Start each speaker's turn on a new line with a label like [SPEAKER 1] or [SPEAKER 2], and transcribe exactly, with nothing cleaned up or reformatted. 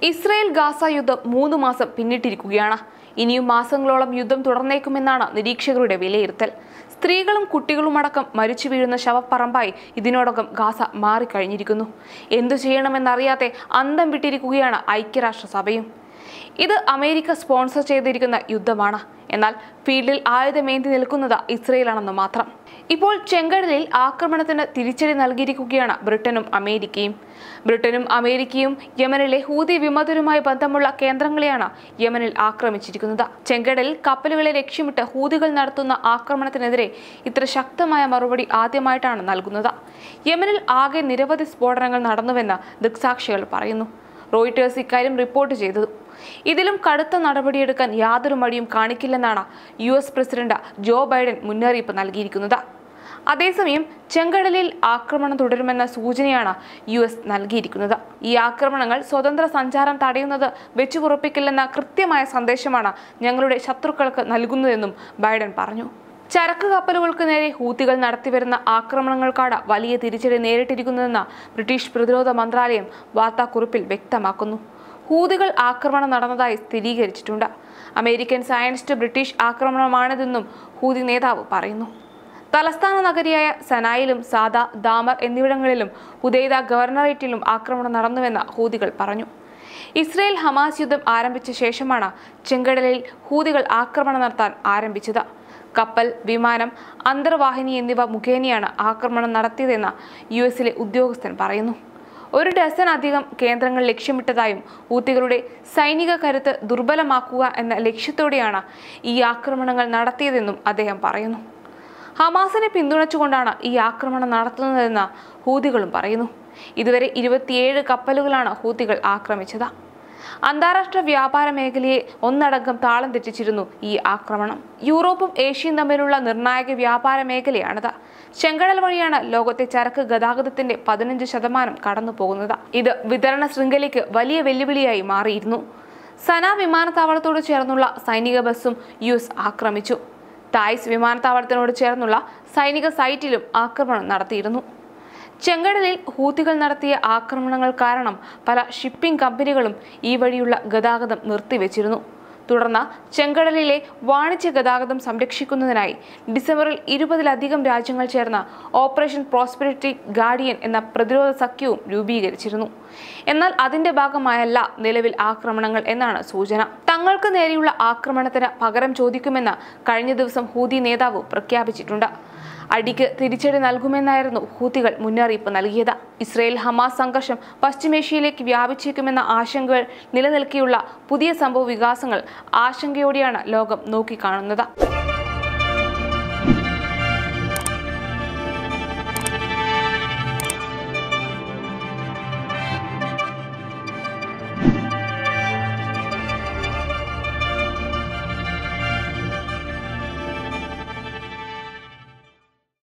[SPEAKER 1] Israel Gaza യുദ്ധം മൂന്ന് മാസം പിന്നിട്ടിരിക്കുകയാണ്. ഇനിയും മാസങ്ങളോളം യുദ്ധം തുടർന്നേക്കുമെന്നാണ് നിരീക്ഷകരുടെ വിലയിരുത്തൽ. സ്ത്രീകളും കുട്ടികളുമടക്കം മരിച്ചു വീഴുന്ന ശവപ്പറമ്പായി ഇതിനോടകം ഗാസ മാറിക്കഴിഞ്ഞിരിക്കുന്നു. എന്തു ചെയ്യണമെന്നറിയാതെ അന്തം വിട്ടിരിക്കുകയാണ് ഐക്യരാഷ്ട്രസഭയും. ഇത് അമേരിക്ക സ്പോൺസർ ചെയ്തിരിക്കുന്ന യുദ്ധമാണ്. എന്നാൽ ഫീൽഡിൽ ആയുധമേന്തി നിൽക്കുന്നത് ഇസ്രയേലാണെന്ന് മാത്രം. ഇപ്പോൾ ചെങ്കടലിൽ ആക്രമണത്തിന് തിരിച്ചടി നൽകിയിരിക്കുകയാണ് ബ്രിട്ടനും അമേരിക്കയും. ബ്രിട്ടനും അമേരിക്കയും യമനിലെ ഹൂതി വിമതരുമായി ബന്ധമുള്ള കേന്ദ്രങ്ങളെയാണ് യമനിൽ ആക്രമിച്ചിരിക്കുന്നത്. ചെങ്കടലിൽ കപ്പലുകളെ ലക്ഷ്യമിട്ട് ഹൂതികൾ നടത്തുന്ന ആക്രമണത്തിനെതിരെ ഇത്ര ശക്തമായ മറുപടി ആദ്യമായിട്ടാണ് നൽകുന്നത്. യമനിൽ ആകെ നിരവധി സ്ഫോടനങ്ങൾ നടന്നുവെന്ന് ദൃക്സാക്ഷികൾ പറയുന്നു. റോയിട്ടേഴ്സ് ഇക്കാര്യം റിപ്പോർട്ട് ചെയ്തതു. ഇതിലും കടുത്ത നടപടിയെടുക്കാൻ യാതൊരു മടിയും കാണിക്കില്ലെന്നാണ് U S president Joe Biden മുന്നറിയിപ്പ് നൽകിയിരിക്കുന്നത്. അതേസമയം ചെങ്കടലിൽ ആക്രമണം തുടരുമെന്ന സൂചനയാണ് യു എസ് നൽകിയിരിക്കുന്നത്. ഈ ആക്രമണങ്ങൾ സ്വതന്ത്ര സഞ്ചാരം തടയുന്നത് വെച്ചുകുറപ്പിക്കില്ലെന്ന കൃത്യമായ സന്ദേശമാണ് ഞങ്ങളുടെ ശത്രുക്കൾക്ക് നൽകുന്നതെന്നും ബൈഡൻ പറഞ്ഞു. ചരക്ക് കപ്പലുകൾക്ക് നേരെ ഹൂതികൾ നടത്തിവരുന്ന ആക്രമണങ്ങൾക്കാണ് വലിയ തിരിച്ചടി നേരിട്ടിരിക്കുന്നതെന്ന് ബ്രിട്ടീഷ് പ്രതിരോധ മന്ത്രാലയം വാർത്താക്കുറിപ്പിൽ വ്യക്തമാക്കുന്നു. ഹൂതികൾ ആക്രമണം നടന്നതായി സ്ഥിരീകരിച്ചിട്ടുണ്ട്. അമേരിക്കൻ സയനിസ്റ്റ് ബ്രിട്ടീഷ് ആക്രമണമാണിതെന്നും ഹൂതി നേതാവ് പറയുന്നു. തലസ്ഥാന നഗരിയായ സനായിലും സാദ, ദാമർ എന്നിവിടങ്ങളിലും ഹുദൈദ ഗവർണറേറ്റിലും ആക്രമണം നടന്നുവെന്ന് ഹൂതികൾ പറഞ്ഞു. ഇസ്രയേൽ ഹമാസ് യുദ്ധം ആരംഭിച്ച ശേഷമാണ് ചെങ്കടലിൽ ഹൂതികൾ ആക്രമണം നടത്താൻ ആരംഭിച്ചത്. കപ്പൽ, വിമാനം, അന്തർവാഹിനി എന്നിവ മുഖേനയാണ് ആക്രമണം നടത്തിയതെന്ന് യു എസിലെ ഉദ്യോഗസ്ഥൻ പറയുന്നു. ഒരു ഡസൻ അധികം കേന്ദ്രങ്ങൾ ലക്ഷ്യമിട്ടതായും ഹൂതികളുടെ സൈനിക കരുത്ത് ദുർബലമാക്കുക എന്ന ലക്ഷ്യത്തോടെയാണ് ഈ ആക്രമണങ്ങൾ നടത്തിയതെന്നും അദ്ദേഹം പറയുന്നു. ഹമാസിനെ പിന്തുണച്ചുകൊണ്ടാണ് ഈ ആക്രമണം നടത്തുന്നതെന്ന് ഹൂതികളും പറയുന്നു. ഇതുവരെ ഇരുപത്തിയേഴ് കപ്പലുകളാണ് ഹൂതികൾ ആക്രമിച്ചത്. അന്താരാഷ്ട്ര വ്യാപാര മേഖലയെ ഒന്നടങ്കം താളം തെറ്റിച്ചിരുന്നു ഈ ആക്രമണം. യൂറോപ്പും ഏഷ്യയും തമ്മിലുള്ള നിർണായക വ്യാപാര മേഖലയാണിത്. ചെങ്കടൽ വഴിയാണ് ലോകത്തെ ചരക്ക് ഗതാഗതത്തിന്റെ പതിനഞ്ച് ശതമാനം കടന്നു പോകുന്നത്. ഇത് വിതരണ ശൃംഖലയ്ക്ക് വലിയ വെല്ലുവിളിയായി മാറിയിരുന്നു. സന വിമാനത്താവളത്തോട് ചേർന്നുള്ള സൈനിക ബസ്സും യു എസ് ആക്രമിച്ചു. തായ്സ് വിമാനത്താവളത്തിനോട് ചേർന്നുള്ള സൈനിക സൈറ്റിലും ആക്രമണം നടത്തിയിരുന്നു. ചെങ്കടലിൽ ഹൂതികൾ നടത്തിയ ആക്രമണങ്ങൾ കാരണം പല ഷിപ്പിംഗ് കമ്പനികളും ഈ വഴിയുള്ള ഗതാഗതം നിർത്തിവെച്ചിരുന്നു. തുടർന്ന് ചെങ്കടലിലെ വാണിജ്യ ഗതാഗതം സംരക്ഷിക്കുന്നതിനായി ഡിസംബറിൽ ഇരുപതിലധികം രാജ്യങ്ങൾ ചേർന്ന ഓപ്പറേഷൻ പ്രോസ്പെരിറ്റി ഗാർഡിയൻ എന്ന പ്രതിരോധ സഖ്യവും രൂപീകരിച്ചിരുന്നു. എന്നാൽ അതിന്റെ ഭാഗമായല്ല നിലവിൽ ആക്രമണങ്ങൾ എന്നാണ് സൂചന. തങ്ങൾക്ക് നേരെയുള്ള ആക്രമണത്തിന് പകരം ചോദിക്കുമെന്ന് കഴിഞ്ഞ ദിവസം ഹൂതി നേതാവ് പ്രഖ്യാപിച്ചിട്ടുണ്ട്. അടിക്ക് തിരിച്ചടി നൽകുമെന്നായിരുന്നു ഹൂതികൾ മുന്നറിയിപ്പ് നൽകിയത്. ഇസ്രയേൽ ഹമാസ് സംഘർഷം പശ്ചിമേഷ്യയിലേക്ക് വ്യാപിച്ചേക്കുമെന്ന ആശങ്കകൾ നിലനിൽക്കെയുള്ള പുതിയ സംഭവ വികാസങ്ങൾ ആശങ്കയോടെയാണ് ലോകം നോക്കിക്കാണുന്നത്.